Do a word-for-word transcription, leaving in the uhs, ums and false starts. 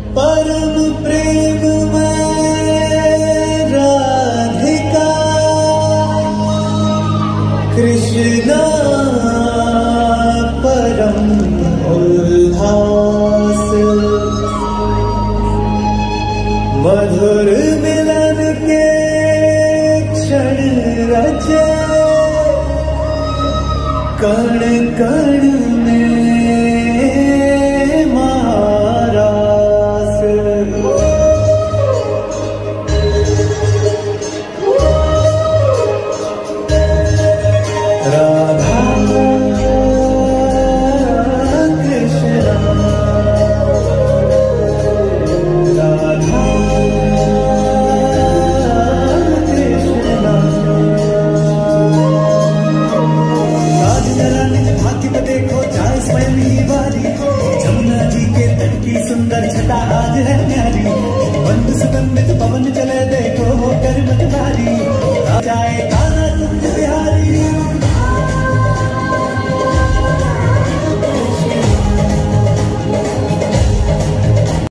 परम प्रेम में राधिका कृष्णा परम उल्लास मधुर मिलन के क्षण रचे कण कण में महारास राधा कृष्णा राधा कृष्णा आज जरा निज भाग्य में देखो जाए स्वयं ही बारी जमुना जी के तट की सुंदर छटा आज है न्यारी बंद सुगंधित पवन